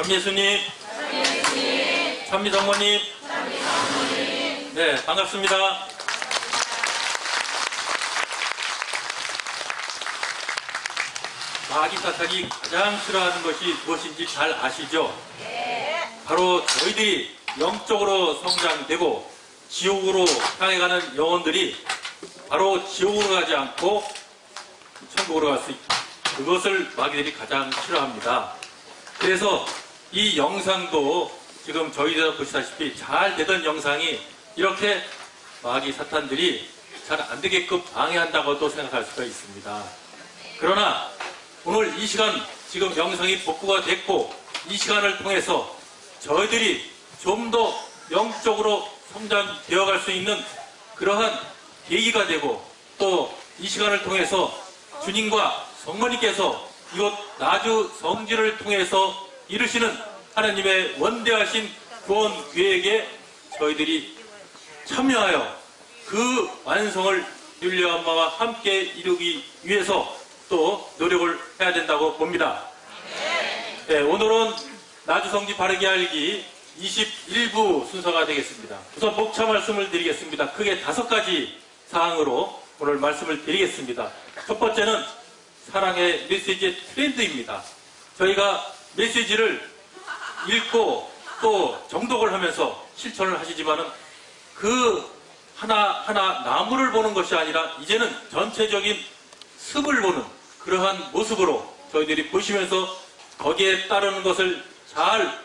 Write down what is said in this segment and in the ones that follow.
참예수님, 참미성모님, 네, 반갑습니다. 마귀 사탄이 가장 싫어하는 것이 무엇인지 잘 아시죠? 바로 저희들이 영적으로 성장되고 지옥으로 향해 가는 영혼들이 바로 지옥으로 가지 않고 천국으로 갈 수 있다. 그것을 마귀들이 가장 싫어합니다. 그래서 이 영상도 지금 저희들 보시다시피 잘 되던 영상이 이렇게 마귀 사탄들이 잘 안 되게끔 방해한다고도 생각할 수가 있습니다. 그러나 오늘 이 시간 지금 영상이 복구가 됐고 이 시간을 통해서 저희들이 좀 더 영적으로 성장되어 갈 수 있는 그러한 계기가 되고 또 이 시간을 통해서 주님과 성모님께서 이곳 나주 성지를 통해서 이루시는 하나님의 원대하신 구원 계획에 저희들이 참여하여 그 완성을 율리아 엄마와 함께 이루기 위해서 또 노력을 해야 된다고 봅니다. 네, 오늘은 나주성지 바르게 알기 21부 순서가 되겠습니다. 우선 목차 말씀을 드리겠습니다. 크게 5가지 사항으로 오늘 말씀을 드리겠습니다. 첫 번째는 사랑의 메시지의 트렌드입니다. 저희가 메시지를 읽고 또 정독을 하면서 실천을 하시지만은 그 하나하나 나무를 보는 것이 아니라 이제는 전체적인 습을 보는 그러한 모습으로 저희들이 보시면서 거기에 따르는 것을 잘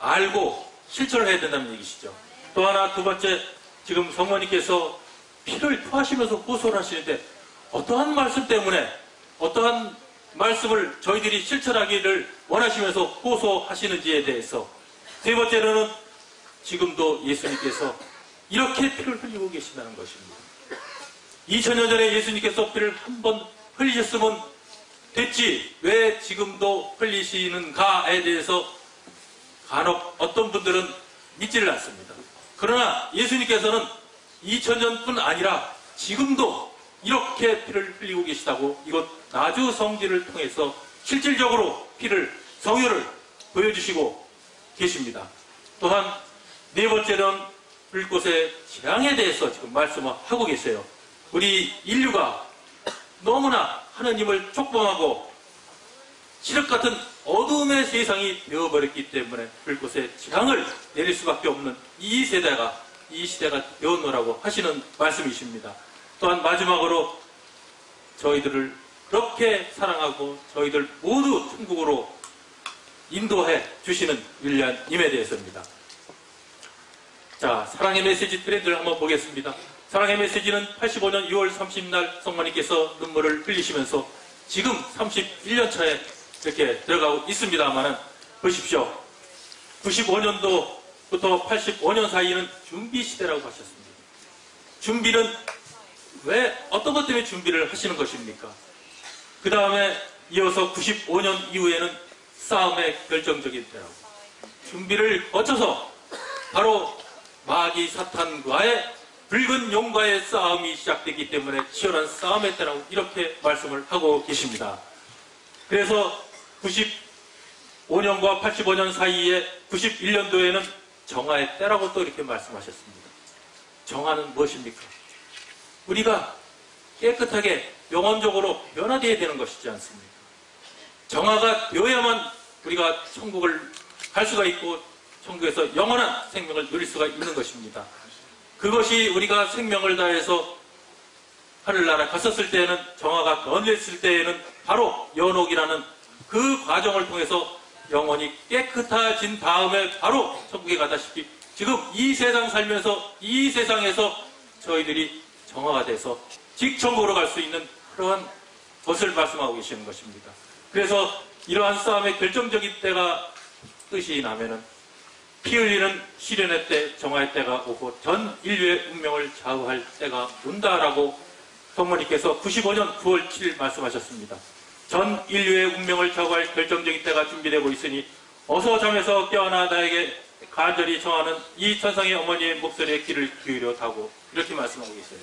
알고 실천을 해야 된다는 얘기시죠. 또 하나 두 번째, 지금 성모님께서 피를 토하시면서 호소를 하시는데 어떠한 말씀 때문에 어떠한 말씀을 저희들이 실천하기를 원하시면서 호소하시는지에 대해서, 세 번째로는 지금도 예수님께서 이렇게 피를 흘리고 계신다는 것입니다. 2000년 전에 예수님께서 피를 한 번 흘리셨으면 됐지 왜 지금도 흘리시는가에 대해서 간혹 어떤 분들은 믿지를 않습니다. 그러나 예수님께서는 2000년뿐 아니라 지금도 이렇게 피를 흘리고 계시다고 이곳 나주 성지를 통해서 실질적으로 피를, 성유를 보여주시고 계십니다. 또한 네 번째는 불꽃의 재앙에 대해서 지금 말씀을 하고 계세요. 우리 인류가 너무나 하나님을 촉범하고 칠흑 같은 어둠의 세상이 되어버렸기 때문에 불꽃의 재앙을 내릴 수밖에 없는 이 시대가 되었노라고 하시는 말씀이십니다. 또한 마지막으로 저희들을 그렇게 사랑하고 저희들 모두 천국으로 인도해 주시는 율리아님에 대해서입니다. 자, 사랑의 메시지 트렌드를 한번 보겠습니다. 사랑의 메시지는 85년 6월 30날 성모님께서 눈물을 흘리시면서 지금 31년 차에 이렇게 들어가고 있습니다만은 보십시오. 95년도부터 85년 사이는 준비 시대라고 하셨습니다. 준비는 왜 어떤 것 때문에 준비를 하시는 것입니까? 그 다음에 이어서 95년 이후에는 싸움의 결정적인 때라고. 준비를 거쳐서 바로 마귀 사탄과의 붉은 용과의 싸움이 시작됐기 때문에 치열한 싸움의 때라고 이렇게 말씀을 하고 계십니다. 그래서 95년과 85년 사이에 91년도에는 정화의 때라고 또 이렇게 말씀하셨습니다. 정화는 무엇입니까? 우리가 깨끗하게 영혼적으로 변화되어야 되는 것이지 않습니까? 정화가 되어야만 우리가 천국을 갈 수가 있고 천국에서 영원한 생명을 누릴 수가 있는 것입니다. 그것이 우리가 생명을 다해서 하늘나라 갔었을 때에는, 정화가 건졌을 때에는 바로 연옥이라는 그 과정을 통해서 영혼이 깨끗해진 다음에 바로 천국에 가다시피 지금 이 세상 살면서 이 세상에서 저희들이 정화가 돼서 직천국으로 갈 수 있는 그러한 것을 말씀하고 계시는 것입니다. 그래서 이러한 싸움의 결정적인 때가 뜻이 나면은 피 흘리는 시련의 때, 정화의 때가 오고 전 인류의 운명을 좌우할 때가 온다라고 성모님께서 95년 9월 7일 말씀하셨습니다. 전 인류의 운명을 좌우할 결정적인 때가 준비되고 있으니 어서 잠에서 깨어나 나에게 간절히 청하는 이 천상의 어머니의 목소리에 귀를 기울여 다고 이렇게 말씀하고 계세요.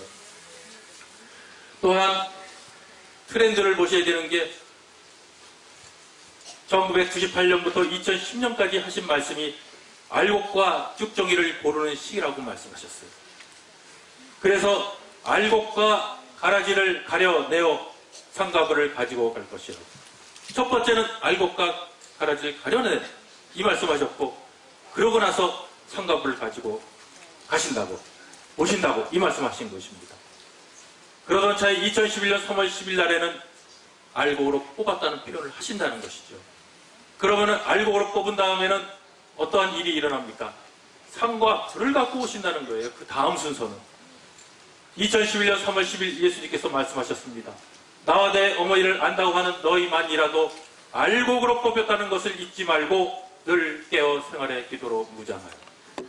또한 트렌드를 보셔야 되는 게 1998년부터 2010년까지 하신 말씀이 알곡과 쭉정이를 고르는 시기라고 말씀하셨어요. 그래서 알곡과 가라지를 가려내어 상가부를 가지고 갈 것이라고. 첫 번째는 알곡과 가라지를 가려내 이 말씀하셨고, 그러고 나서 상가부를 가지고 가신다고, 오신다고 이 말씀하신 것입니다. 그러던 차에 2011년 3월 10일 날에는 알곡으로 뽑았다는 표현을 하신다는 것이죠. 그러면은 알곡으로 뽑은 다음에는 어떠한 일이 일어납니까? 상과 불을 갖고 오신다는 거예요. 그 다음 순서는 2011년 3월 10일 예수님께서 말씀하셨습니다. 나와 내 어머니를 안다고 하는 너희만이라도 알곡으로 뽑혔다는 것을 잊지 말고 늘 깨어 생활의 기도로 무장하여.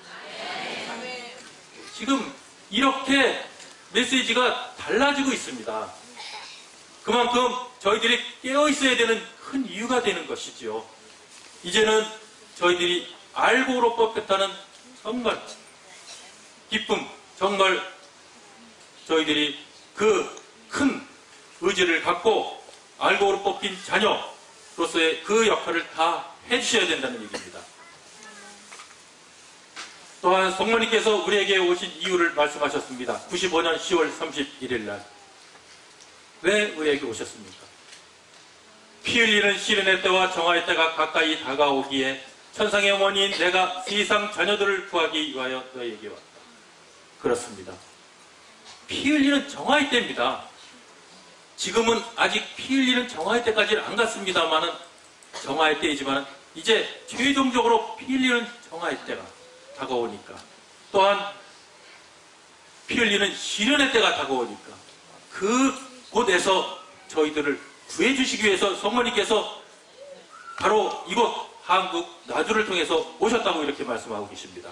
지금 이렇게 메시지가 달라지고 있습니다. 그만큼 저희들이 깨어 있어야 되는 큰 이유가 되는 것이죠. 이제는 저희들이 알곡으로 뽑혔다는 정말 기쁨, 정말 저희들이 그 큰 의지를 갖고 알곡으로 뽑힌 자녀로서의 그 역할을 다 해주셔야 된다는 얘기입니다. 또한 성모님께서 우리에게 오신 이유를 말씀하셨습니다. 95년 10월 31일 날. 왜 우리에게 오셨습니까? 피 흘리는 시련의 때와 정화의 때가 가까이 다가오기에 천상의 어머니인 내가 세상 자녀들을 구하기 위하여 너희에게 왔다. 그렇습니다. 피 흘리는 정화의 때입니다. 지금은 아직 피 흘리는 정화의 때까지는 안 갔습니다만은 정화의 때이지만 이제 최종적으로 피 흘리는 정화의 때가 다가오니까, 또한 피 흘리는 시련의 때가 다가오니까 그곳에서 저희들을 구해주시기 위해서 성모님께서 바로 이곳 한국 나주를 통해서 오셨다고 이렇게 말씀하고 계십니다.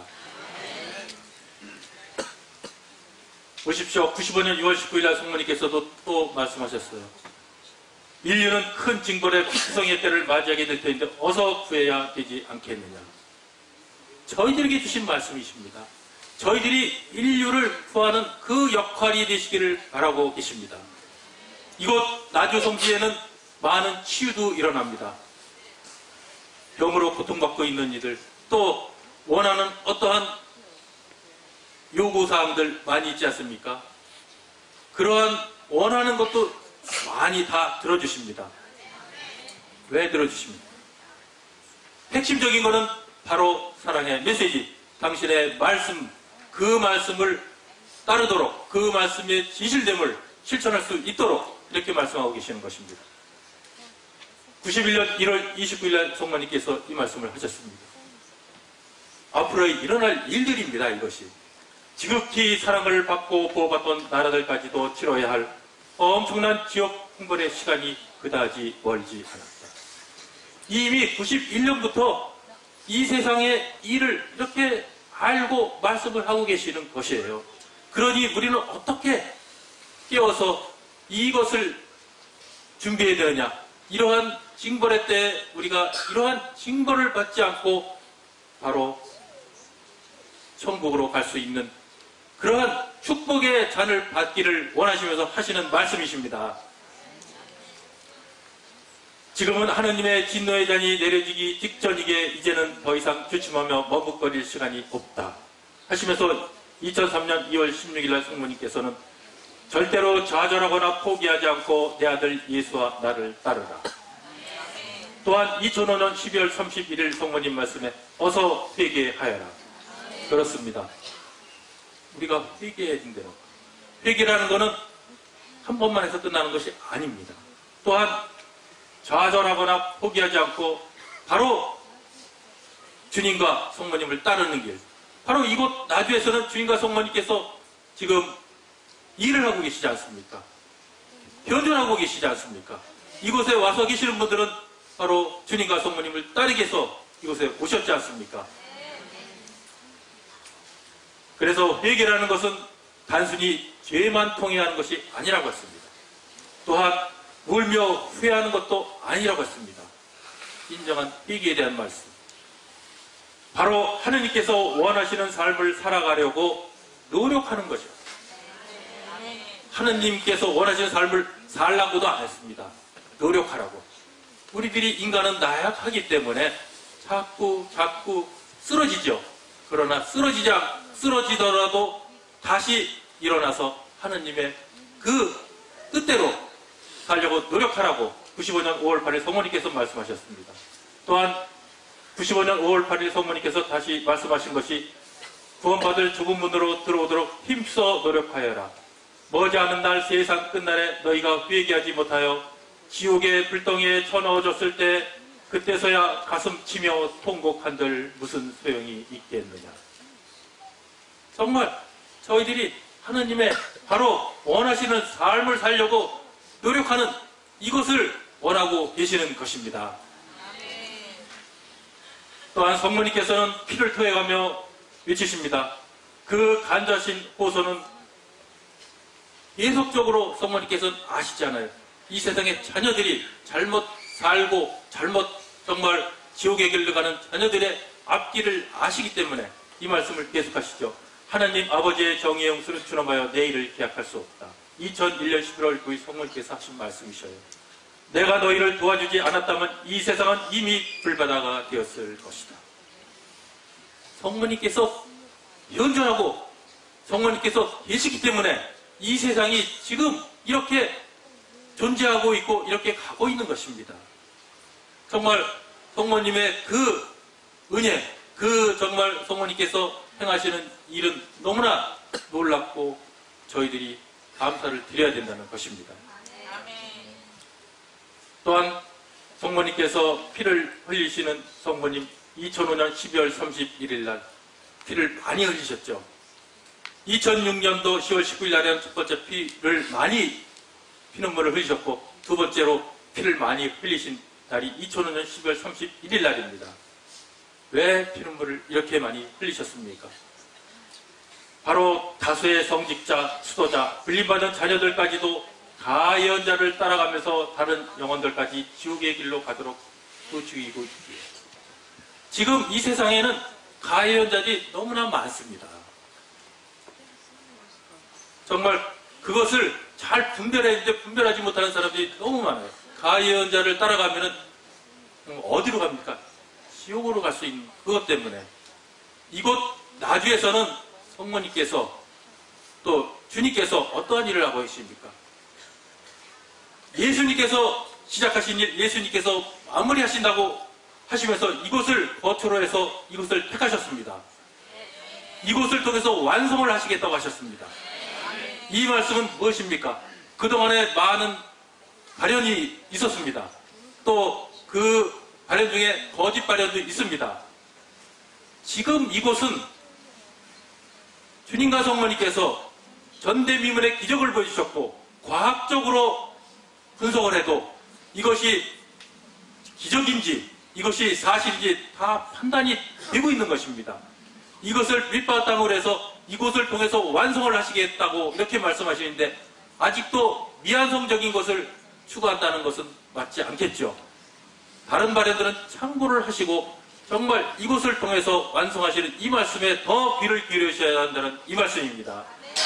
보십시오. 95년 6월 19일 날 성모님께서도 또 말씀하셨어요. 인류는 큰 징벌의 피투성이의 때를 맞이하게 될 터인데 어서 구해야 되지 않겠느냐. 저희들에게 주신 말씀이십니다. 저희들이 인류를 구하는 그 역할이 되시기를 바라고 계십니다. 이곳 나주 성지에는 많은 치유도 일어납니다. 병으로 고통받고 있는 이들, 또 원하는 어떠한 요구사항들 많이 있지 않습니까? 그러한 원하는 것도 많이 다 들어주십니다. 왜 들어주십니까? 핵심적인 것은 바로 사랑의 메시지, 당신의 말씀, 그 말씀을 따르도록, 그 말씀의 진실됨을 실천할 수 있도록 이렇게 말씀하고 계시는 것입니다. 91년 1월 29일 날 성모님께서 이 말씀을 하셨습니다. 앞으로 일어날 일들입니다. 이것이 지극히 사랑을 받고 보호받던 나라들까지도 치러야 할 엄청난 지역 형벌의 시간이 그다지 멀지 않았다. 이미 91년부터 이 세상의 일을 이렇게 알고 말씀을 하고 계시는 것이에요. 그러니 우리는 어떻게 깨워서 이것을 준비해야 되느냐. 이러한 징벌의 때 우리가 이러한 징벌을 받지 않고 바로 천국으로 갈 수 있는 그러한 축복의 잔을 받기를 원하시면서 하시는 말씀이십니다. 지금은 하느님의 진노의 잔이 내려지기 직전이기에 이제는 더 이상 주춤하며 머뭇거릴 시간이 없다 하시면서 2003년 2월 16일 날 성모님께서는 절대로 좌절하거나 포기하지 않고 내 아들 예수와 나를 따르라. 또한 2005년 12월 31일 성모님 말씀에 어서 회개하여라. 그렇습니다. 우리가 회개해야 된대요. 회개라는 것은 한 번만 해서 끝나는 것이 아닙니다. 또한 좌절하거나 포기하지 않고 바로 주님과 성모님을 따르는 길, 바로 이곳 나주에서는 주님과 성모님께서 지금 일을 하고 계시지 않습니까? 현존하고 계시지 않습니까? 이곳에 와서 계시는 분들은 바로 주님과 성모님을 따르기 위해서 이곳에 오셨지 않습니까? 그래서 회개라는 것은 단순히 죄만 통해하는 것이 아니라고 했습니다. 또한 울며 후회하는 것도 아니라고 했습니다. 인정한 회개에 대한 말씀. 바로 하느님께서 원하시는 삶을 살아가려고 노력하는 거죠. 하느님께서 원하시는 삶을 살라고도 안 했습니다. 노력하라고. 우리들이 인간은 나약하기 때문에 자꾸 쓰러지죠. 그러나 쓰러지더라도 다시 일어나서 하느님의 그 뜻대로 살려고 노력하라고 95년 5월 8일 성모님께서 말씀하셨습니다. 또한 95년 5월 8일 성모님께서 다시 말씀하신 것이 구원받을 좁은 문으로 들어오도록 힘써 노력하여라. 머지않은 날 세상 끝날에 너희가 회개하지 못하여 지옥의 불덩이에 쳐넣어졌을 때 그때서야 가슴 치며 통곡한들 무슨 소용이 있겠느냐. 정말 저희들이 하느님의 바로 원하시는 삶을 살려고 노력하는 이것을 원하고 계시는 것입니다. 또한 성모님께서는 피를 토해가며 외치십니다. 그 간절하신 호소는 계속적으로 성모님께서는 아시잖아요. 이 세상의 자녀들이 잘못 살고 정말 지옥의 길로 가는 자녀들의 앞길을 아시기 때문에 이 말씀을 계속하시죠. 하나님 아버지의 정의의 용서를 준엄하여 내일을 기약할 수 없다. 2001년 11월 9일 성모님께서 하신 말씀이셔요. 내가 너희를 도와주지 않았다면 이 세상은 이미 불바다가 되었을 것이다. 성모님께서 현존하고 성모님께서 계시기 때문에 이 세상이 지금 이렇게 존재하고 있고 이렇게 가고 있는 것입니다. 정말 성모님의 그 은혜, 그 정말 성모님께서 행하시는 일은 너무나 놀랍고 저희들이 감사를 드려야 된다는 것입니다. 또한 성모님께서 피를 흘리시는 성모님 2005년 12월 31일 날 피를 많이 흘리셨죠. 2006년도 10월 19일 날에는 첫 번째 피눈물을 흘리셨고 두 번째로 피를 많이 흘리신 날이 2005년 12월 31일 날입니다. 왜 피눈물을 이렇게 많이 흘리셨습니까? 바로 다수의 성직자, 수도자, 불림받은 자녀들까지도 가해언자를 따라가면서 다른 영혼들까지 지옥의 길로 가도록 부추기고 있기에 지금 이 세상에는 가해언자들이 너무나 많습니다. 정말 그것을 잘 분별해야 되는데 분별하지 못하는 사람들이 너무 많아요. 가해언자를 따라가면은 어디로 갑니까? 지옥으로 갈 수 있는 그것 때문에 이곳 나주에서는 성모님께서 또 주님께서 어떠한 일을 하고 계십니까? 예수님께서 시작하신 일, 예수님께서 마무리하신다고 하시면서 이곳을 거처로 해서 이곳을 택하셨습니다. 이곳을 통해서 완성을 하시겠다고 하셨습니다. 이 말씀은 무엇입니까? 그동안에 많은 발현이 있었습니다. 또 그 발현 중에 거짓 발현도 있습니다. 지금 이곳은 주님과 성모님께서 전대미문의 기적을 보여주셨고 과학적으로 분석을 해도 이것이 기적인지 이것이 사실인지 다 판단이 되고 있는 것입니다. 이것을 밀밭 땅으로 해서 이곳을 통해서 완성을 하시겠다고 이렇게 말씀하시는데 아직도 미완성적인 것을 추구한다는 것은 맞지 않겠죠. 다른 발현들은 참고를 하시고 정말 이곳을 통해서 완성하시는 이 말씀에 더 귀를 기울이셔야 한다는 이 말씀입니다.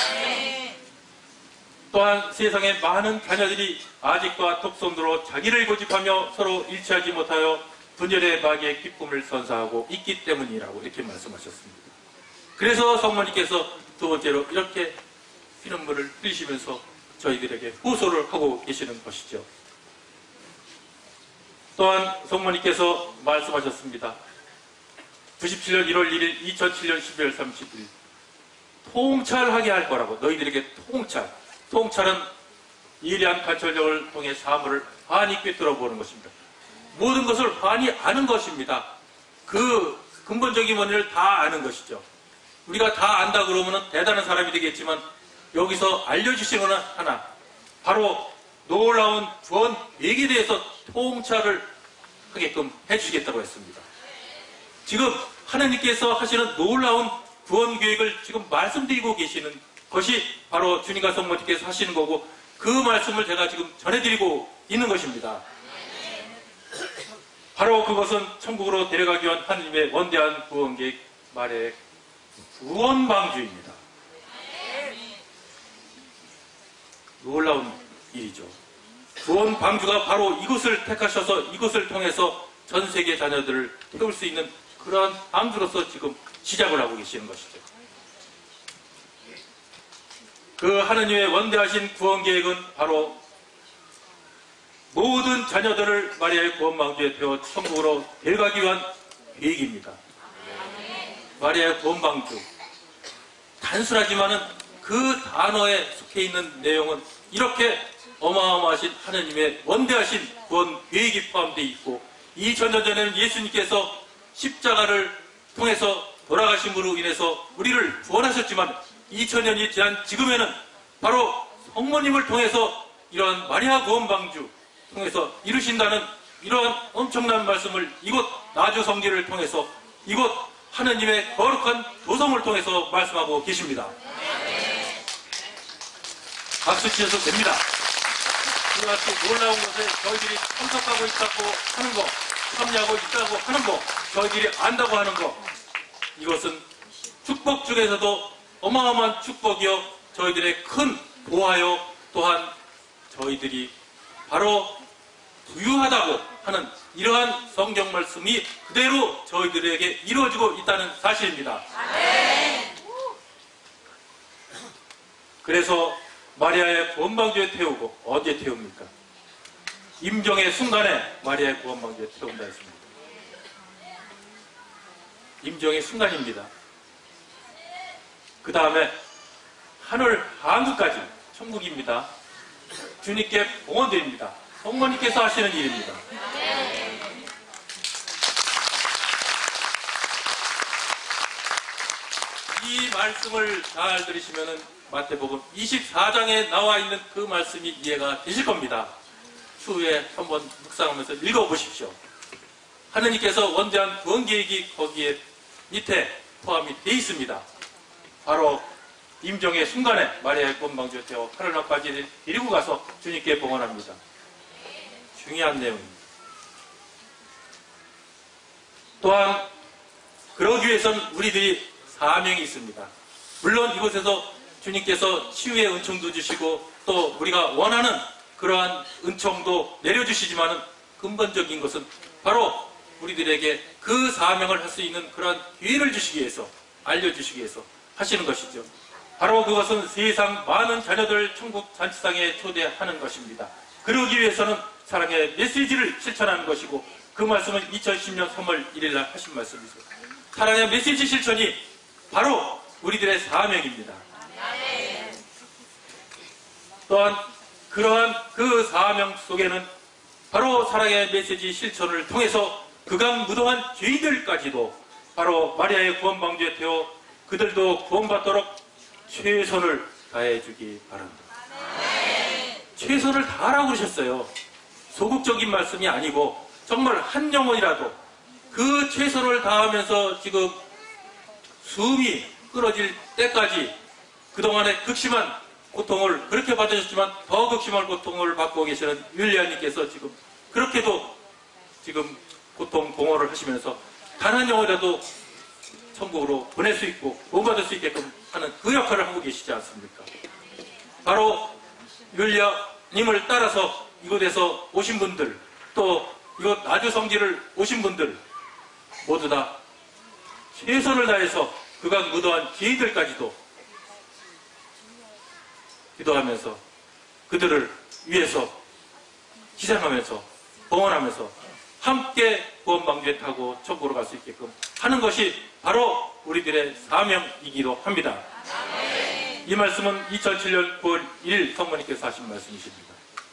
또한 세상에 많은 자녀들이 아직과 톡손으로 자기를 고집하며 서로 일치하지 못하여 분열의 마귀의 기쁨을 선사하고 있기 때문이라고 이렇게 말씀하셨습니다. 그래서 성모님께서 두 번째로 이렇게 피눈물을 흘리시면서 저희들에게 호소를 하고 계시는 것이죠. 또한 성모님께서 말씀하셨습니다. 97년 1월 1일, 2007년 12월 30일 통찰하게 할 거라고 너희들에게 통찰은 예리한 관찰력을 통해 사물을 환히 꿰뚫어 보는 것입니다. 모든 것을 환히 아는 것입니다. 그 근본적인 원인을 다 아는 것이죠. 우리가 다 안다 그러면 대단한 사람이 되겠지만 여기서 알려주시는 건 하나 바로 놀라운 구원 계획에 대해서 통찰을 하게끔 해주시겠다고 했습니다. 지금 하나님께서 하시는 놀라운 구원 계획을 지금 말씀드리고 계시는 것이 바로 주님과 성모님께서 하시는 거고 그 말씀을 제가 지금 전해드리고 있는 것입니다. 바로 그것은 천국으로 데려가기 위한 하나님의 원대한 구원 계획 말의 구원방주입니다. 놀라운 일이죠. 구원 방주가 바로 이곳을 택하셔서 이곳을 통해서 전 세계 자녀들을 태울 수 있는 그러한 방주로서 지금 시작을 하고 계시는 것이죠. 그 하느님의 원대하신 구원 계획은 바로 모든 자녀들을 마리아의 구원 방주에 태워 천국으로 데려가기 위한 계획입니다. 마리아의 구원 방주, 단순하지만은 그 단어에 속해 있는 내용은 이렇게 어마어마하신 하느님의 원대하신 구원 계획이 포함되어 있고, 이 전전전에는 예수님께서 십자가를 통해서 돌아가심으로 인해서 우리를 구원하셨지만 2000년이 지난 지금에는 바로 성모님을 통해서 이러한 마리아 구원 방주 통해서 이루신다는 이러한 엄청난 말씀을 이곳 나주 성지를 통해서 이곳 하느님의 거룩한 도성을 통해서 말씀하고 계십니다. 박수 치셔도 됩니다. 이와 같이 놀라운 것에 저희들이 참석하고 있다고 하는 거, 참여하고 있다고 하는 거, 저희들이 안다고 하는 거, 이것은 축복 중에서도 어마어마한 축복이요, 저희들의 큰 보화요, 또한 저희들이 바로 부유하다고 하는 이러한 성경 말씀이 그대로 저희들에게 이루어지고 있다는 사실입니다. 그래서 마리아의 구원방주에 태우고, 어디에 태웁니까? 임종의 순간에 마리아의 구원방주에 태운다 했습니다. 임종의 순간입니다. 그 다음에 하늘 한국까지 천국입니다. 주님께 봉헌드립니다. 성모님께서 하시는 일입니다. 이 말씀을 잘 들으시면은 마태복음 24장에 나와 있는 그 말씀이 이해가 되실 겁니다. 추후에 한번 묵상하면서 읽어보십시오. 하느님께서 원대한 구원 계획이 거기에 밑에 포함이 되어 있습니다. 바로 임종의 순간에 마리아의 구원방주에 태워 하늘나라까지 데리고 가서 주님께 봉헌합니다. 중요한 내용입니다. 또한 그러기 위해서는 우리들이 사명이 있습니다. 물론 이곳에서 주님께서 치유의 은총도 주시고 또 우리가 원하는 그러한 은총도 내려주시지만은 근본적인 것은 바로 우리들에게 그 사명을 할 수 있는 그러한 기회를 주시기 위해서, 알려주시기 위해서 하시는 것이죠. 바로 그것은 세상 많은 자녀들 천국 잔치상에 초대하는 것입니다. 그러기 위해서는 사랑의 메시지를 실천하는 것이고, 그 말씀은 2010년 3월 1일 날 하신 말씀이죠. 사랑의 메시지 실천이 바로 우리들의 사명입니다. 또한 그러한 그 사명 속에는 바로 사랑의 메시지 실천을 통해서 극악무도한 죄인들까지도 바로 마리아의 구원방주에 태워 그들도 구원받도록 최선을 다해주기 바랍니다. 최선을 다하라고 그러셨어요. 소극적인 말씀이 아니고 정말 한 영혼이라도 그 최선을 다하면서 지금 숨이 끊어질 때까지 그동안의 극심한 고통을 그렇게 받으셨지만 더 극심한 고통을 받고 계시는 율리아님께서 지금 그렇게도 지금 고통 봉헌을 하시면서 단 한 영혼이라도 천국으로 보낼 수 있고 구원받을 수 있게끔 하는 그 역할을 하고 계시지 않습니까? 바로 율리아님을 따라서 이곳에서 오신 분들, 또 이곳 나주 성지를 오신 분들 모두 다 최선을 다해서 극악무도한 죄인들까지도 기도하면서 그들을 위해서 희생하면서 봉헌하면서 함께 구원방주에 타고 천국으로 갈 수 있게끔 하는 것이 바로 우리들의 사명이기도 합니다. 이 말씀은 2007년 9월 1일 성모님께서 하신 말씀이십니다.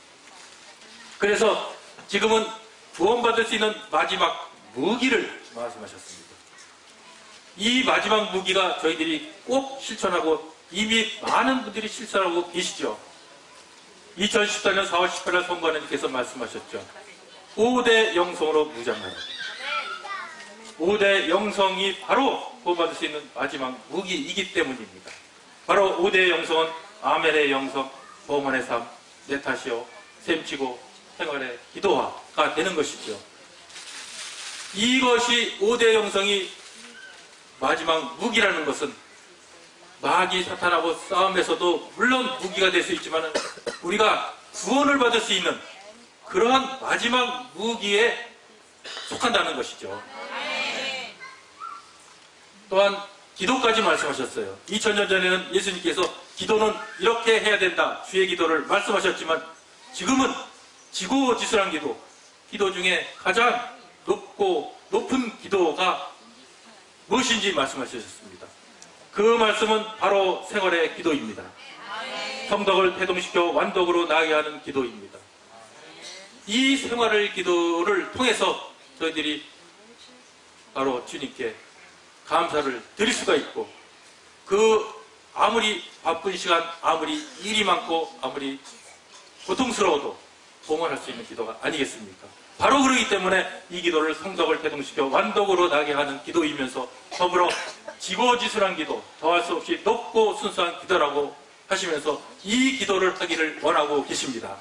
그래서 지금은 구원받을 수 있는 마지막 무기를 말씀하셨습니다. 이 마지막 무기가 저희들이 꼭 실천하고 이미 많은 분들이 실천하고 계시죠. 2014년 4월 18일 성부하나님께서 말씀하셨죠. 5대 영성으로 무장하라. 5대 영성이 바로 구원받을 수 있는 마지막 무기이기 때문입니다. 바로 5대 영성은 아멘의 영성, 범원의 삶, 내 탓이요, 셈치고 생활의 기도화가 되는 것이죠. 이것이 5대 영성이 마지막 무기라는 것은 마귀 사탄하고 싸움에서도 물론 무기가 될 수 있지만 우리가 구원을 받을 수 있는 그러한 마지막 무기에 속한다는 것이죠. 또한 기도까지 말씀하셨어요. 2000년 전에는 예수님께서 기도는 이렇게 해야 된다, 주의 기도를 말씀하셨지만 지금은 지고지순한 기도 중에 가장 높은 기도가 무엇인지 말씀하셨습니다. 그 말씀은 바로 생활의 기도입니다. 성덕을 태동시켜 완덕으로 나아가게 하는 기도입니다. 이 생활의 기도를 통해서 저희들이 바로 주님께 감사를 드릴 수가 있고, 아무리 바쁜 시간, 아무리 일이 많고, 아무리 고통스러워도 봉헌할 수 있는 기도가 아니겠습니까? 바로 그러기 때문에 이 기도를 성덕을 태동시켜 완덕으로 나게 하는 기도이면서 더불어 지고지순한 기도, 더할 수 없이 높고 순수한 기도라고 하시면서 이 기도를 하기를 원하고 계십니다.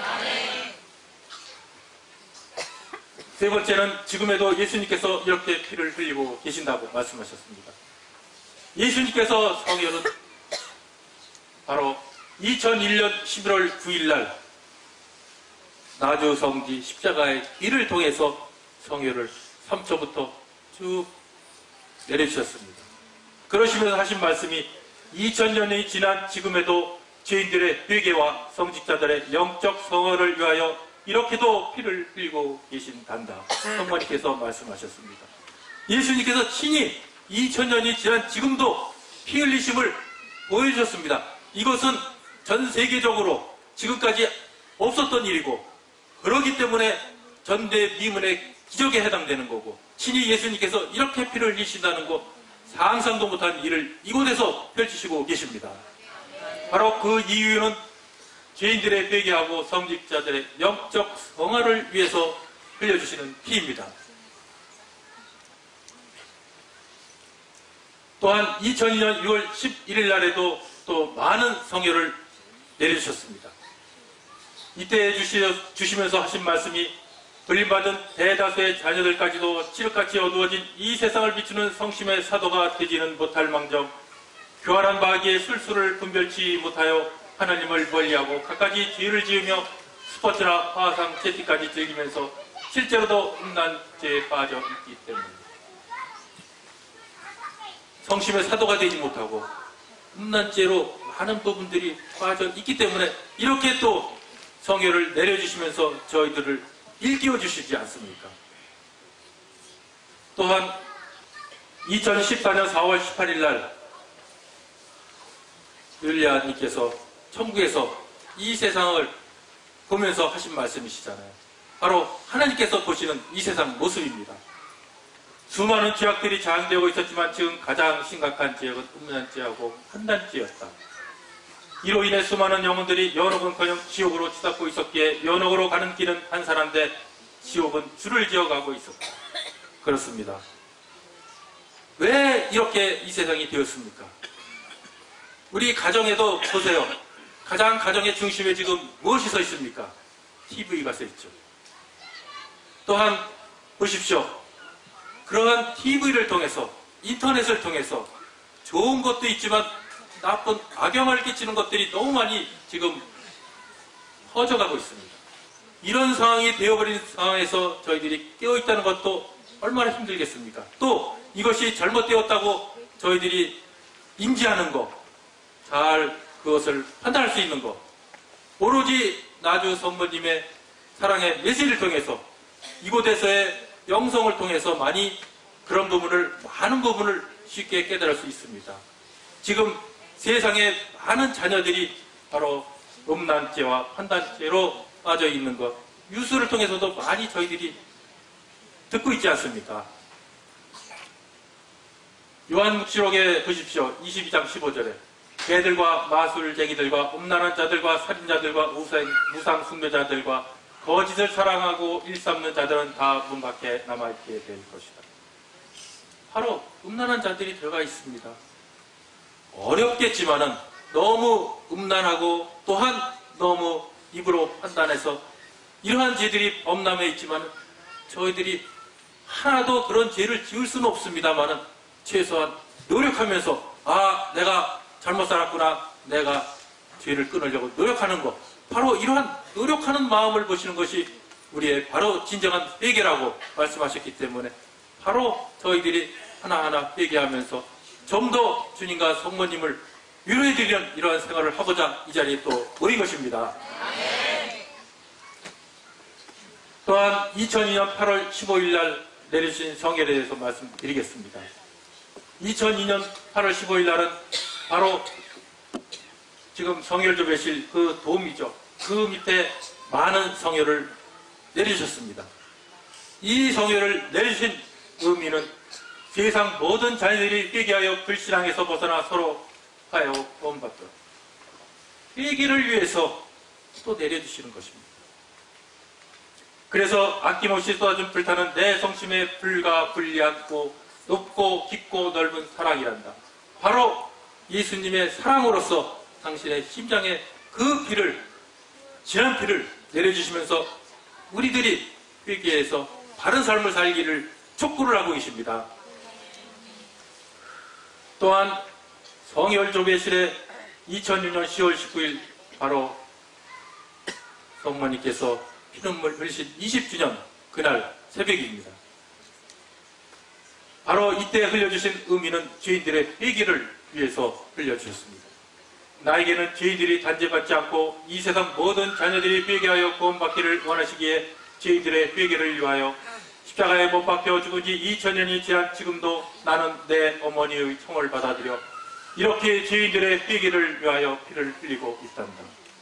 세 번째는 지금에도 예수님께서 이렇게 피를 흘리고 계신다고 말씀하셨습니다. 예수님께서 성혈은 바로 2001년 11월 9일 날 나주성지 십자가의 길을 통해서 성혈을 3초부터 쭉 내려주셨습니다. 그러시면서 하신 말씀이 2000년이 지난 지금에도 죄인들의 회개와 성직자들의 영적 성화를 위하여 이렇게도 피를 흘리고 계신단다. 성모님께서 말씀하셨습니다. 예수님께서 친히 2000년이 지난 지금도 피 흘리심을 보여주셨습니다. 이것은 전 세계적으로 지금까지 없었던 일이고, 그렇기 때문에 전대미문의 기적에 해당되는 거고, 친히 예수님께서 이렇게 피를 흘리신다는 것, 상상도 못한 일을 이곳에서 펼치시고 계십니다. 바로 그 이유는 죄인들의 회개하고 성직자들의 영적 성화를 위해서 흘려주시는 피입니다. 또한 2002년 6월 11일 날에도 또 많은 성혈을 내려주셨습니다. 이때 주시면서 하신 말씀이 불림받은 대다수의 자녀들까지도 칠흑같이 어두워진 이 세상을 비추는 성심의 사도가 되지는 못할 망정, 교활한 마귀의 술수를 분별치 못하여 하나님을 멀리하고 갖가지 죄를 지으며 스포츠나 화상, 채팅까지 즐기면서 실제로도 음란죄에 빠져 있기 때문입니다. 성심의 사도가 되지 못하고 음란죄로 많은 부분들이 빠져 있기 때문에 이렇게 또 성혈을 내려주시면서 저희들을 일깨워 주시지 않습니까? 또한 2014년 4월 18일 날 율리아님께서 천국에서 이 세상을 보면서 하신 말씀이시잖아요. 바로 하나님께서 보시는 이 세상 모습입니다. 수많은 죄악들이 자행되고 있었지만 지금 가장 심각한 죄악은 음란죄하고 환단죄였다. 이로 인해 수많은 영혼들이 연옥은커녕 지옥으로 치닫고 있었기에 연옥으로 가는 길은 한 사람인데 지옥은 줄을 지어가고 있었다. 그렇습니다. 왜 이렇게 이 세상이 되었습니까? 우리 가정에도 보세요. 가장 가정의 중심에 지금 무엇이 서 있습니까? TV가 서 있죠. 또한 보십시오. 그러한 TV를 통해서, 인터넷을 통해서 좋은 것도 있지만 나쁜 악영향을 끼치는 것들이 너무 많이 지금 퍼져가고 있습니다. 이런 상황이 되어버린 상황에서 저희들이 깨어있다는 것도 얼마나 힘들겠습니까? 또 이것이 잘못되었다고 저희들이 인지하는 것, 잘 그것을 판단할 수 있는 것, 오로지 나주 성모님의 사랑의 메시지를 통해서 이곳에서의 영성을 통해서 많은 부분을 쉽게 깨달을 수 있습니다. 지금 세상에 많은 자녀들이 바로 음란죄와 환단죄로 빠져 있는 것, 뉴스를 통해서도 많이 저희들이 듣고 있지 않습니까? 요한묵시록에 보십시오. 22장 15절에 개들과 마술쟁이들과 음란한 자들과 살인자들과 무상 숭배자들과 거짓을 사랑하고 일삼는 자들은 다 문 밖에 남아있게 될 것이다. 바로 음란한 자들이 들어가 있습니다. 어렵겠지만은 너무 음란하고 또한 너무 입으로 판단해서 이러한 죄들이 범람해 있지만 저희들이 하나도 그런 죄를 지을 수는 없습니다만은 최소한 노력하면서 내가 잘못 살았구나, 내가 죄를 끊으려고 노력하는 것, 바로 이러한 노력하는 마음을 보시는 것이 우리의 바로 진정한 회개라고 말씀하셨기 때문에 바로 저희들이 하나하나 회개하면서 좀 더 주님과 성모님을 위로해드리는 이러한 생활을 하고자 이 자리에 또 모인 것입니다. 또한 2002년 8월 15일 날 내려주신 성결에 대해서 말씀드리겠습니다. 2002년 8월 15일 날은 바로 지금 성결조 배실 그 도움이죠. 그 밑에 많은 성혈을 내리셨습니다. 이 성혈을 내리신 의미는 세상 모든 자녀들이 회개하여 불신앙에서 벗어나 서로 하여 구원받도록 회개를 위해서 또 내려주시는 것입니다. 그래서 아낌없이 쏟아진 불타는 내 성심에 불과 불리하고 높고 깊고 넓은 사랑이란다. 바로 예수님의 사랑으로서 당신의 심장에 그 피를, 진한 피를 내려주시면서 우리들이 회개해서 바른 삶을 살기를 촉구를 하고 계십니다. 또한 성혈조배실에 2006년 10월 19일 바로 성모님께서 피눈물 흘리신 20주년 그날 새벽입니다. 바로 이때 흘려주신 의미는 죄인들의 회개를 위해서 흘려주셨습니다. 나에게는 죄인들이 단죄받지 않고 이 세상 모든 자녀들이 회개하여 구원받기를 원하시기에 죄인들의 회개를 위하여 십자가에 못 박혀 죽은 지 2000년이 지난 지금도 나는 내 어머니의 청을 받아들여 이렇게 죄인들의 회개를 위하여 피를 흘리고 있단다.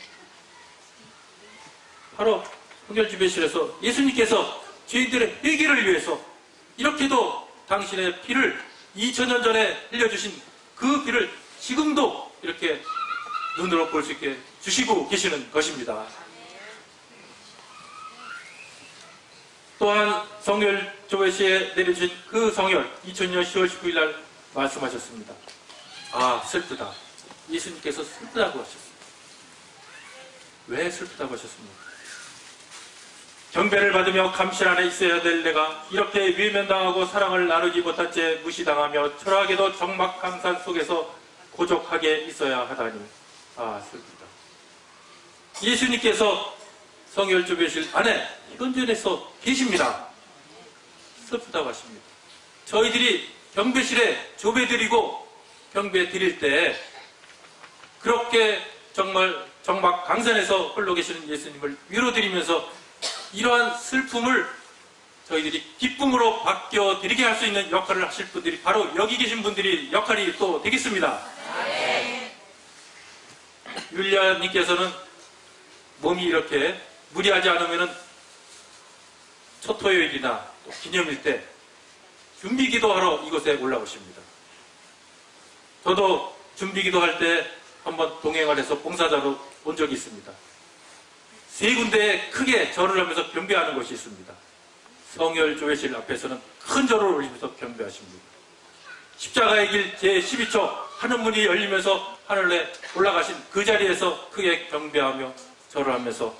바로 성결주배실에서 예수님께서 죄인들의 회개를 위해서 이렇게도 당신의 피를 2000년 전에 흘려주신 그 피를 지금도 이렇게 눈으로 볼 수 있게 주시고 계시는 것입니다. 또한 성결조배실에 내려주신 그 성혈 2000년 10월 19일 날 말씀하셨습니다. 아, 슬프다. 예수님께서 슬프다고 하셨습니다. 왜 슬프다고 하셨습니까? 경배를 받으며 감실 안에 있어야 될 내가 이렇게 외면당하고 사랑을 나누지 못한 채 무시당하며 초라하게도 적막강산 속에서 고족하게 있어야 하다니. 아, 슬프다. 예수님께서 성결조배실 안에 현존해서 계십니다. 슬프다고 하십니다. 저희들이 경배실에 조배드리고 경배 드릴 때 그렇게 정말 정막 강산에서 홀로 계시는 예수님을 위로드리면서 이러한 슬픔을 저희들이 기쁨으로 바뀌어드리게 할 수 있는 역할을 하실 분들이 바로 여기 계신 분들이 역할이 또 되겠습니다. 율리아님께서는 몸이 이렇게 무리하지 않으면 첫 토요일이나 기념일 때 준비기도하러 이곳에 올라오십니다. 저도 준비기도할 때 한번 동행을 해서 봉사자로 온 적이 있습니다. 세 군데에 크게 절을 하면서 경배하는 것이 있습니다. 성혈조회실 앞에서는 큰 절을 올리면서 경배하십니다. 십자가의 길 제12초 하늘문이 열리면서 하늘에 올라가신 그 자리에서 크게 경배하며 절을 하면서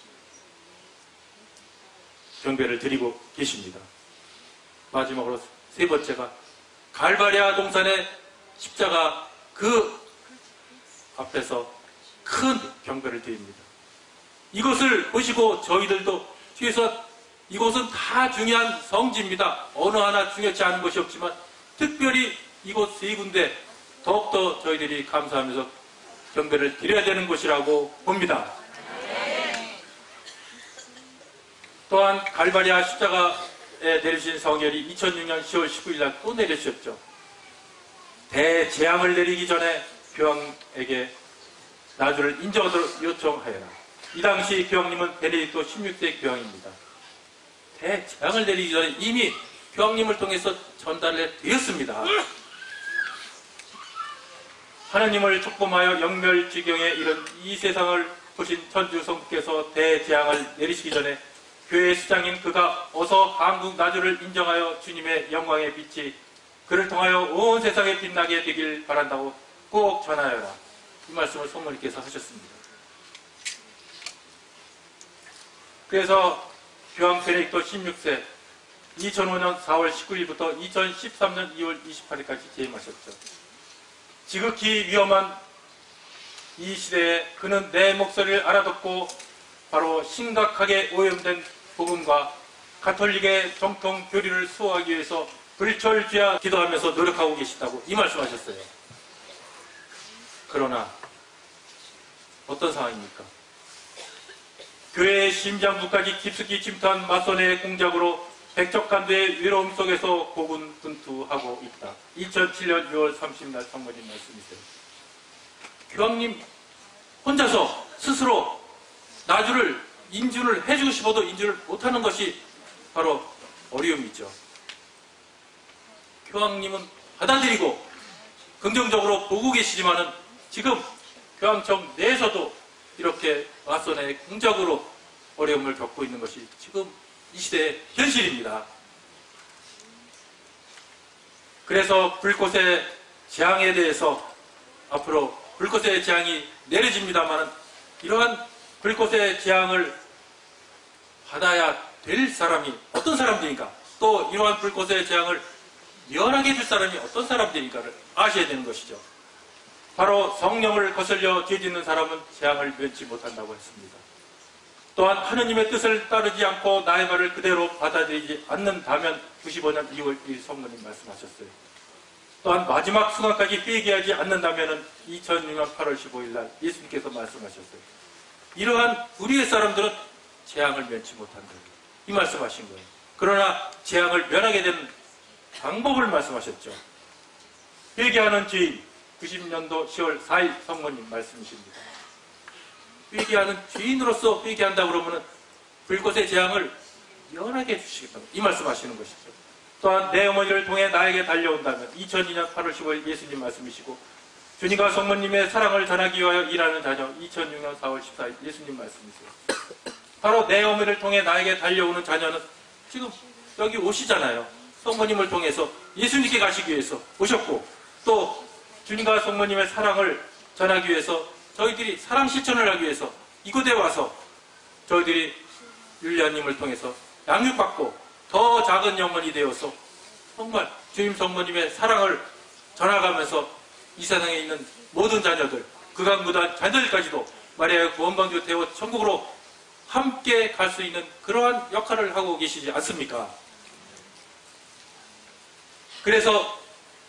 경배를 드리고 계십니다. 마지막으로 세 번째가 갈바리아 동산의 십자가 그 앞에서 큰 경배를 드립니다. 이것을 보시고 저희들도 뒤에서 이곳은 다 중요한 성지입니다. 어느 하나 중요치 않은 것이 없지만 특별히 이곳 세 군데 더욱더 저희들이 감사하면서 경배를 드려야 되는 곳이라고 봅니다. 또한 갈바리아 십자가에 내리신 성혈이 2006년 10월 19일 날 또 내려주셨죠. 대재앙을 내리기 전에 교황에게 나주를 인정하도록 요청하여라. 이 당시 교황님은 베네딕토 16세 교황입니다. 대재앙을 내리기 전에 이미 교황님을 통해서 전달해 드렸습니다. 하나님을 촉범하여 영멸지경에 이른 이 세상을 보신 천주 성부께서 대재앙을 내리시기 전에 교회 수장인 그가 어서 한국 나주를 인정하여 주님의 영광의 빛이 그를 통하여 온 세상에 빛나게 되길 바란다고 꼭 전하여라. 이 말씀을 성모님께서 하셨습니다. 그래서 교황 베네딕토 16세 2005년 4월 19일부터 2013년 2월 28일까지 재임하셨죠. 지극히 위험한 이 시대에 그는 내 목소리를 알아듣고 바로 심각하게 오염된 복음과 가톨릭의 정통 교리를 수호하기 위해서 불철주야 기도하면서 노력하고 계시다고 이 말씀하셨어요. 그러나 어떤 상황입니까? 교회의 심장부까지 깊숙이 침투한 마소네의 공작으로 백척간도의 외로움 속에서 고군분투하고 있다. 2007년 6월 30일 성모님 말씀이세요. 교황님 혼자서 스스로 나주를 인준을 해주고 싶어도 인준을 못하는 것이 바로 어려움이죠. 교황님은 받아들이고 긍정적으로 보고 계시지만은 지금 교황청 내에서도 이렇게 마소네의 공작으로 어려움을 겪고 있는 것이 지금 이 시대의 현실입니다. 그래서 불꽃의 재앙에 대해서 앞으로 불꽃의 재앙이 내려집니다만 이러한 불꽃의 재앙을 받아야 될 사람이 어떤 사람들인가, 또 이러한 불꽃의 재앙을 면하게 해줄 사람이 어떤 사람들인가를 아셔야 되는 것이죠. 바로 성령을 거슬려 죄짓는 사람은 재앙을 면치 못한다고 했습니다. 또한 하느님의 뜻을 따르지 않고 나의 말을 그대로 받아들이지 않는다면 95년 2월 1일 성모님 말씀하셨어요. 또한 마지막 순간까지 회개하지 않는다면 2006년 8월 15일 날 예수님께서 말씀하셨어요. 이러한 우리의 사람들은 재앙을 면치 못한다. 이 말씀하신 거예요. 그러나 재앙을 면하게 되는 방법을 말씀하셨죠. 회개하는 죄인 90년도 10월 4일 성모님 말씀이십니다. 회개하는 죄인으로서 회개한다 그러면 불꽃의 재앙을 면하게 해주시겠다고 이 말씀하시는 것이죠. 또한 내 어머니를 통해 나에게 달려온다면 2002년 8월 15일 예수님 말씀이시고 주님과 성모님의 사랑을 전하기 위하여 일하는 자녀 2006년 4월 14일 예수님 말씀이세요. 바로 내 어머니를 통해 나에게 달려오는 자녀는 지금 여기 오시잖아요. 성모님을 통해서 예수님께 가시기 위해서 오셨고 또 주님과 성모님의 사랑을 전하기 위해서 저희들이 사랑 실천을 하기 위해서 이곳에 와서 저희들이 율리아님을 통해서 양육받고 더 작은 영혼이 되어서 정말 주님 성모님의 사랑을 전해가면서 이 세상에 있는 모든 자녀들, 극악무도한 자녀들까지도 마리아의 구원방주 되어 천국으로 함께 갈 수 있는 그러한 역할을 하고 계시지 않습니까? 그래서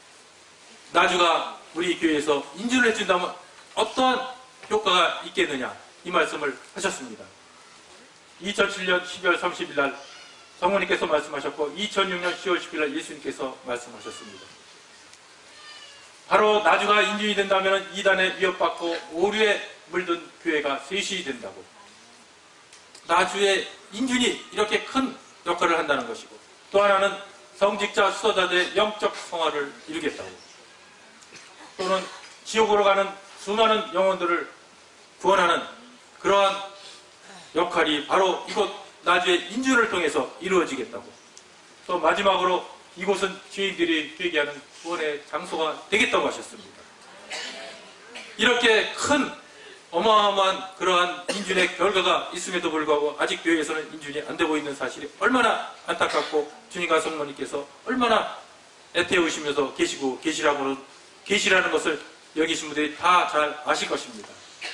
나주가 우리 교회에서 인준을 해준다면 어떠한 효과가 있겠느냐 이 말씀을 하셨습니다. 2007년 12월 30일 날 성모님께서 말씀하셨고 2006년 10월 10일 날 예수님께서 말씀하셨습니다. 바로 나주가 인준이 된다면 이단에 위협받고 오류에 물든 교회가 셋이 된다고. 나주의 인준이 이렇게 큰 역할을 한다는 것이고 또 하나는 성직자 수도자들의 영적 성화를 이루겠다고. 또는 지옥으로 가는 수많은 영혼들을 구원하는 그러한 역할이 바로 이곳 나주의 인준을 통해서 이루어지겠다고. 또 마지막으로 이곳은 죄인들이 회개하는 구원의 장소가 되겠다고 하셨습니다. 이렇게 큰 어마어마한 그러한 인준의 결과가 있음에도 불구하고 아직 교회에서는 인준이 안 되고 있는 사실이 얼마나 안타깝고 주님과 성모님께서 얼마나 애태우시면서 계시고 계시라는 것을 여기신 분들이 다 잘 아실 것입니다.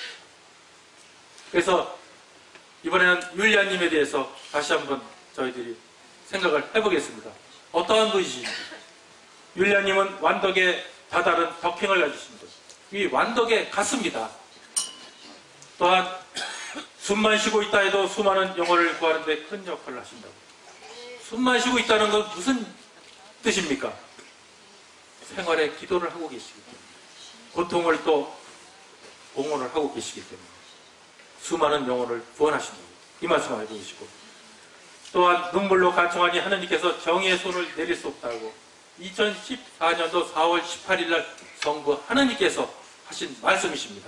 그래서 이번에는 율리아님에 대해서 다시 한번 저희들이 생각을 해보겠습니다. 어떠한 분이신지. 율리아님은 완덕의 다다른 덕행을 가지신 분. 이 완덕에 갔습니다. 또한 숨만 쉬고 있다 해도 수많은 영혼을 구하는 데 큰 역할을 하신다고. 숨만 쉬고 있다는 건 무슨 뜻입니까? 생활에 기도를 하고 계시기 때문에 고통을 또 공헌을 하고 계시기 때문에 수많은 영혼을 구원하신다고 이 말씀을 알고 계시고 또한 눈물로 간청하니 하느님께서 정의의 손을 내릴 수 없다고 2014년도 4월 18일 날 성부 하느님께서 하신 말씀이십니다.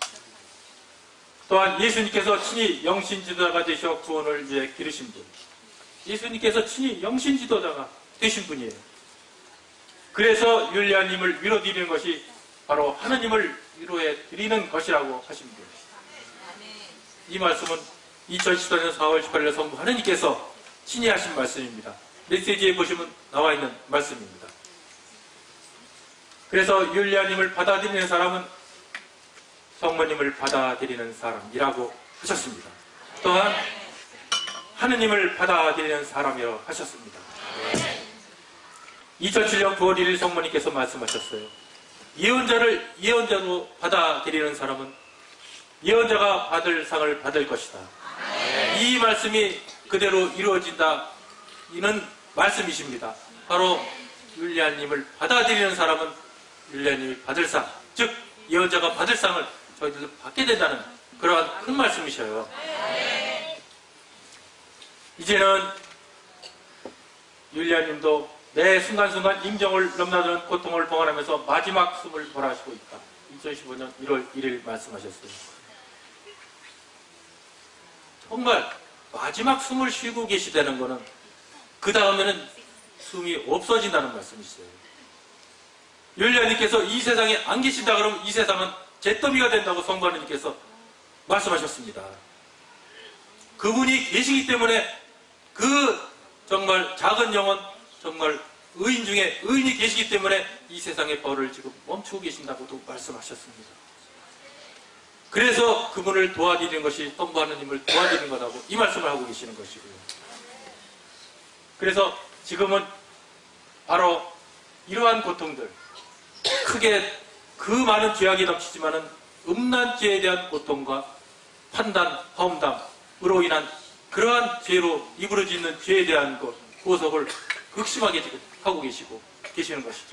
또한 예수님께서 친히 영신지도자가 되셔 구원을 위해 기르신 분. 예수님께서 친히 영신지도자가 되신 분이에요. 그래서 율리아님을 위로드리는 것이 바로 하느님을 위로해 드리는 것이라고 하신 분. 이 말씀은 2014년 4월 18일 성부 하느님께서 친히 하신 말씀입니다. 메시지에 보시면 나와 있는 말씀입니다. 그래서 율리아님을 받아들이는 사람은 성모님을 받아들이는 사람이라고 하셨습니다. 또한 하느님을 받아들이는 사람이라고 하셨습니다. 2007년 9월 1일 성모님께서 말씀하셨어요. 예언자를 예언자로 받아들이는 사람은 예언자가 받을 상을 받을 것이다. 이 말씀이 그대로 이루어진다. 이는 말씀이십니다. 바로 율리아님을 받아들이는 사람은 율리아님이 받을 상, 즉 예언자가 받을 상을 저희들도 받게 된다는 그러한 큰 말씀이셔요. 이제는 율리아님도 매 순간순간 임종을 넘나드는 고통을 봉안하면서 마지막 숨을 돌아가시고 있다. 2015년 1월 1일 말씀하셨어요. 정말 마지막 숨을 쉬고 계시다는 것은 그 다음에는 숨이 없어진다는 말씀이세요. 율리아님께서 이 세상에 안 계신다 그러면 이 세상은 잿더미가 된다고 성부 하느님께서 말씀하셨습니다. 그분이 계시기 때문에 그 정말 작은 영혼, 정말 의인 중에 의인이 계시기 때문에 이 세상의 벌을 지금 멈추고 계신다고도 말씀하셨습니다. 그래서 그분을 도와드리는 것이 성부 하느님을 도와드리는 거라고 이 말씀을 하고 계시는 것이고요. 그래서 지금은 바로 이러한 고통들, 크게 그 많은 죄악이 넘치지만은 음란죄에 대한 고통과 판단, 허움담으로 인한 그러한 죄로 이부러지는 죄에 대한 것, 보석을 극심하게 지금 하고 계시는 것이죠.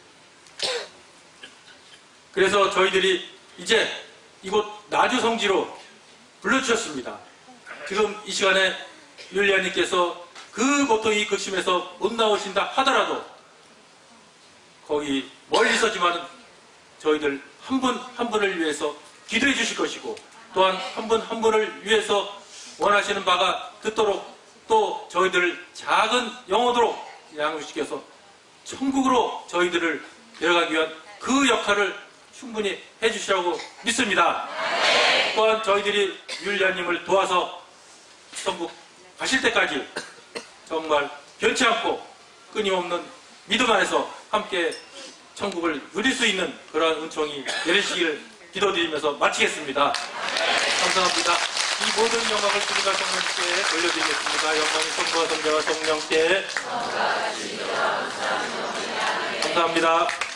그래서 저희들이 이제 이곳 나주성지로 불러주셨습니다. 지금 이 시간에 율리아님께서 그 고통이 극심해서 못 나오신다 하더라도 거기 멀리서지만 저희들 한 분 한 분을 위해서 기도해 주실 것이고 또한 한 분 한 분을 위해서 원하시는 바가 듣도록 또 저희들을 작은 영혼으로 양육시켜서 천국으로 저희들을 데려가기 위한 그 역할을 충분히 해주시라고 믿습니다. 또한 저희들이 율리아님을 도와서 천국 가실 때까지 정말 변치 않고 끊임없는 믿음 안에서 함께 천국을 누릴 수 있는 그러한 은총이 내리시기를 기도드리면서 마치겠습니다. 감사합니다. 이 모든 영광을 주님과 성령께 돌려드리겠습니다. 영광이 성부와 성자와 성령께 감사합니다.